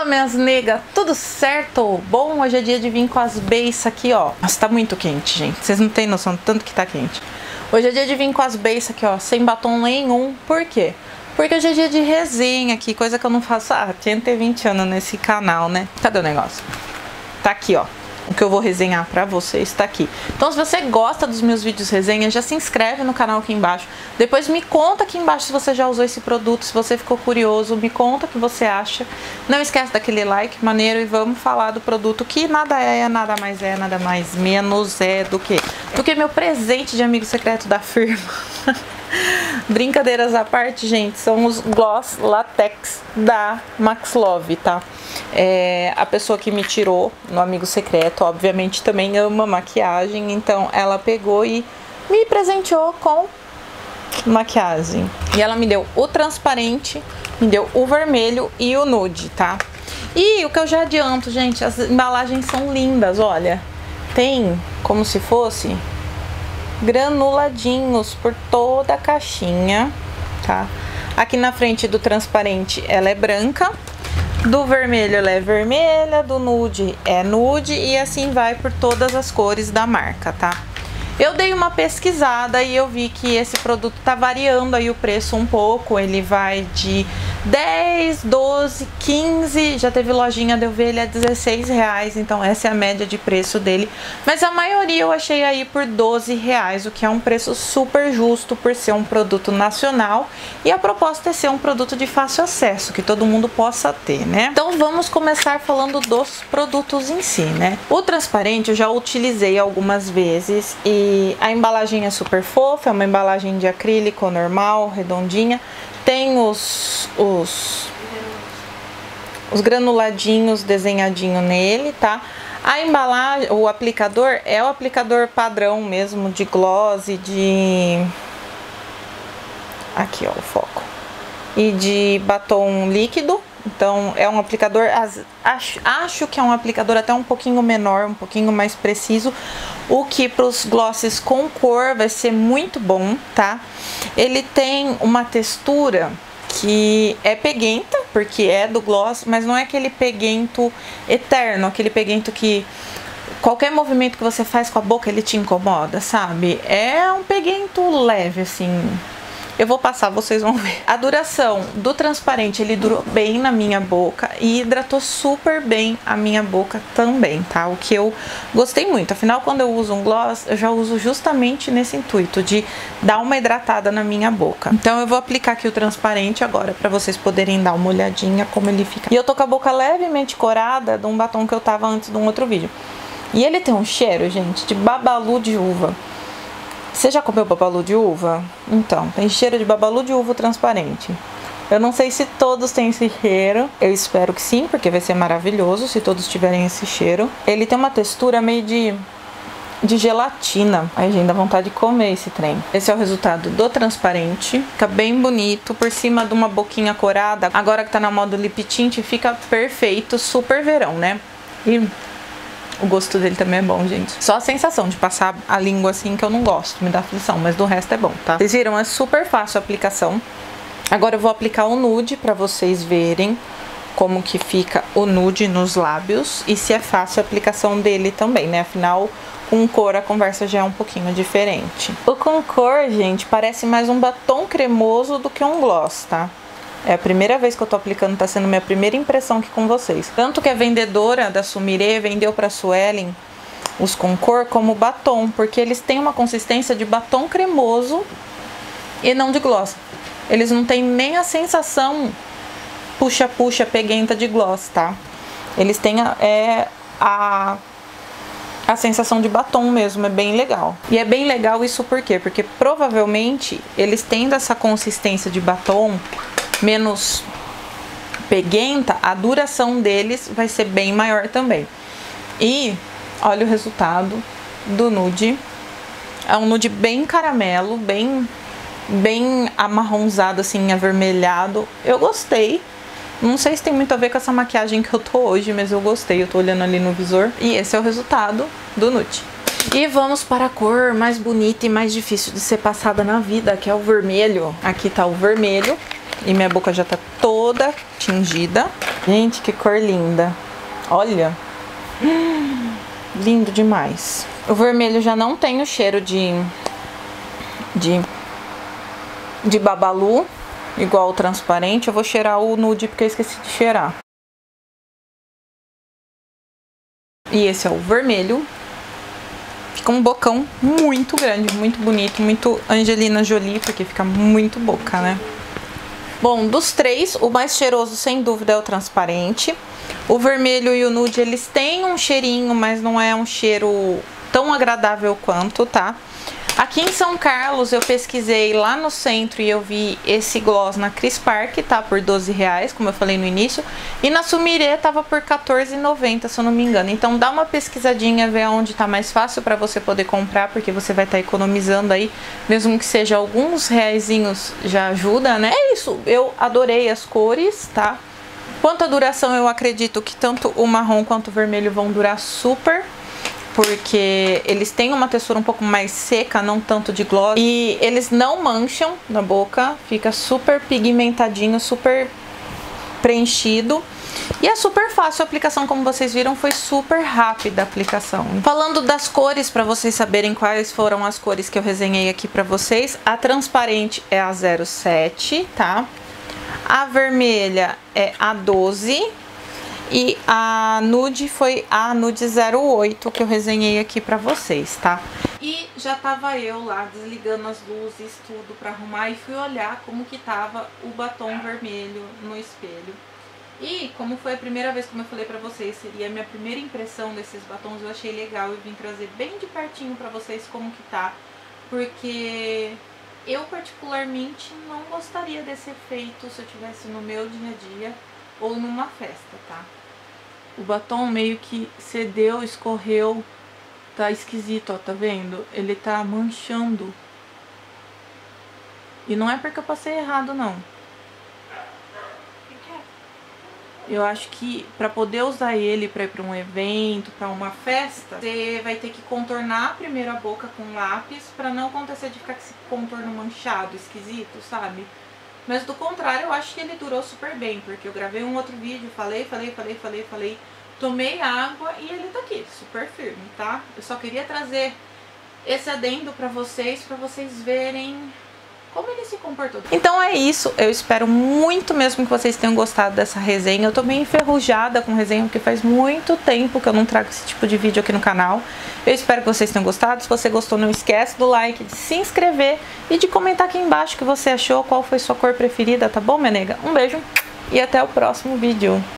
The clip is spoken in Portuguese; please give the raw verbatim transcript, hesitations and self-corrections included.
minhas negas, tudo certo? Bom, hoje é dia de vir com as beiças aqui, ó. Nossa, tá muito quente, gente. Vocês não têm noção do tanto que tá quente. Hoje é dia de vir com as beiças aqui, ó, sem batom nenhum. Por quê? Porque hoje é dia de resenha aqui, coisa que eu não faço há cento e vinte anos nesse canal, né? Cadê o negócio? Tá aqui, ó. O que eu vou resenhar pra vocês tá aqui. Então, se você gosta dos meus vídeos resenha, já se inscreve no canal aqui embaixo. Depois me conta aqui embaixo se você já usou esse produto, se você ficou curioso, me conta o que você acha. Não esquece daquele like maneiro e vamos falar do produto que nada é, nada mais é, nada mais menos é do que do que meu presente de amigo secreto da firma. Brincadeiras à parte, gente, são os gloss latex da Max Love, tá? É, a pessoa que me tirou no amigo secreto, obviamente, também ama maquiagem, então ela pegou e me presenteou com maquiagem. E ela me deu o transparente, me deu o vermelho e o nude, tá? E o que eu já adianto, gente, as embalagens são lindas, olha. Tem como se fosse granuladinhos por toda a caixinha, tá? Aqui na frente do transparente ela é branca, do vermelho ela é vermelha, do nude é nude e assim vai por todas as cores da marca, tá? Eu dei uma pesquisada e eu vi que esse produto tá variando aí o preço um pouco, ele vai de dez, doze, quinze, já teve lojinha de eu ver ele a dezesseis reais, então essa é a média de preço dele, mas a maioria eu achei aí por doze reais, o que é um preço super justo por ser um produto nacional e a proposta é ser um produto de fácil acesso, que todo mundo possa ter, né? Então vamos começar falando dos produtos em si, né? O transparente eu já utilizei algumas vezes e a embalagem é super fofa, é uma embalagem de acrílico normal, redondinha. Tem os, os, os granuladinhos desenhadinho nele, tá? A embalagem, o aplicador é o aplicador padrão mesmo de gloss e de... Aqui, ó, o foco. E de batom líquido. Então, é um aplicador, acho, acho que é um aplicador até um pouquinho menor, um pouquinho mais preciso, o que para os glosses com cor vai ser muito bom, tá? Ele tem uma textura que é peguenta, porque é do gloss, mas não é aquele peguento eterno, aquele peguento que qualquer movimento que você faz com a boca ele te incomoda, sabe? É um peguento leve, assim... Eu vou passar, vocês vão ver. A duração do transparente, ele durou bem na minha boca e hidratou super bem a minha boca também, tá? O que eu gostei muito. Afinal, quando eu uso um gloss, eu já uso justamente nesse intuito de dar uma hidratada na minha boca. Então eu vou aplicar aqui o transparente agora pra vocês poderem dar uma olhadinha como ele fica. E eu tô com a boca levemente corada de um batom que eu tava antes de um outro vídeo. E ele tem um cheiro, gente, de babalu de uva. Você já comeu babalu de uva? Então, tem cheiro de babalu de uva transparente. Eu não sei se todos têm esse cheiro. Eu espero que sim, porque vai ser maravilhoso se todos tiverem esse cheiro. Ele tem uma textura meio de, de gelatina. Ai, gente, dá vontade de comer esse trem. Esse é o resultado do transparente. Fica bem bonito, por cima de uma boquinha corada. Agora que tá na moda lip tint, fica perfeito, super verão, né? E... o gosto dele também é bom, gente. Só a sensação de passar a língua assim que eu não gosto, me dá aflição, mas do resto é bom, tá? Vocês viram? É super fácil a aplicação. Agora eu vou aplicar o nude pra vocês verem como que fica o nude nos lábios e se é fácil a aplicação dele também, né? Afinal, com cor a conversa já é um pouquinho diferente. O com cor, gente, parece mais um batom cremoso do que um gloss, tá? É a primeira vez que eu tô aplicando, tá sendo minha primeira impressão aqui com vocês. Tanto que a vendedora da Sumire vendeu pra Suelen os com cor como batom, porque eles têm uma consistência de batom cremoso e não de gloss. Eles não têm nem a sensação puxa-puxa peguenta de gloss, tá? Eles têm a, é, a, a sensação de batom mesmo, é bem legal. E é bem legal isso por quê? Porque provavelmente eles tendo essa consistência de batom menos peguenta, a duração deles vai ser bem maior também. E olha o resultado do nude. É um nude bem caramelo, bem bem amarronzado, assim, avermelhado. Eu gostei. Não sei se tem muito a ver com essa maquiagem que eu tô hoje, mas eu gostei. Eu tô olhando ali no visor. E esse é o resultado do nude. E vamos para a cor mais bonita e mais difícil de ser passada na vida, que é o vermelho. Aqui tá o vermelho. E minha boca já tá toda tingida. Gente, que cor linda. Olha. Hum, lindo demais. O vermelho já não tem o cheiro de... De... De babalu, igual o transparente. Eu vou cheirar o nude porque eu esqueci de cheirar. E esse é o vermelho. Fica um bocão muito grande, muito bonito, muito Angelina Jolie, porque fica muito boca, né? Bom, dos três, o mais cheiroso, sem dúvida, é o transparente. O vermelho e o nude, eles têm um cheirinho, mas não é um cheiro tão agradável quanto, tá? Aqui em São Carlos, eu pesquisei lá no centro e eu vi esse gloss na Cris Park, tá? Por doze reais, como eu falei no início. E na Sumirê tava por quatorze reais e noventa centavos, se eu não me engano. Então dá uma pesquisadinha, ver onde tá mais fácil pra você poder comprar, porque você vai estar tá economizando aí. Mesmo que seja alguns reaisinhos, já ajuda, né? É isso, eu adorei as cores, tá? Quanto à duração, eu acredito que tanto o marrom quanto o vermelho vão durar super, porque eles têm uma textura um pouco mais seca, não tanto de gloss. E eles não mancham na boca, fica super pigmentadinho, super preenchido. E é super fácil a aplicação, como vocês viram, foi super rápida a aplicação. Falando das cores, para vocês saberem quais foram as cores que eu resenhei aqui para vocês. A transparente é a zero sete, tá? A vermelha é a doze. E a nude foi a nude zero oito que eu resenhei aqui pra vocês, tá? E já tava eu lá desligando as luzes, tudo pra arrumar, e fui olhar como que tava o batom vermelho no espelho. E como foi a primeira vez, como eu falei pra vocês, seria a minha primeira impressão desses batons, eu achei legal e vim trazer bem de pertinho pra vocês como que tá. Porque eu particularmente não gostaria desse efeito se eu tivesse no meu dia a dia ou numa festa, tá? O batom meio que cedeu, escorreu, tá esquisito, ó, tá vendo? Ele tá manchando. E não é porque eu passei errado, não. Eu acho que pra poder usar ele pra ir pra um evento, pra uma festa, você vai ter que contornar primeiro a boca com lápis pra não acontecer de ficar com esse contorno manchado, esquisito, sabe? Mas do contrário, eu acho que ele durou super bem, porque eu gravei um outro vídeo, falei, falei, falei, falei, falei, tomei água e ele tá aqui, super firme, tá? Eu só queria trazer esse adendo pra vocês, pra vocês verem como ele se comportou. Então é isso, eu espero muito mesmo que vocês tenham gostado dessa resenha. Eu tô meio enferrujada com resenha, porque faz muito tempo que eu não trago esse tipo de vídeo aqui no canal. Eu espero que vocês tenham gostado. Se você gostou, não esquece do like, de se inscrever e de comentar aqui embaixo o que você achou, qual foi sua cor preferida, tá bom, minha nega? Um beijo e até o próximo vídeo.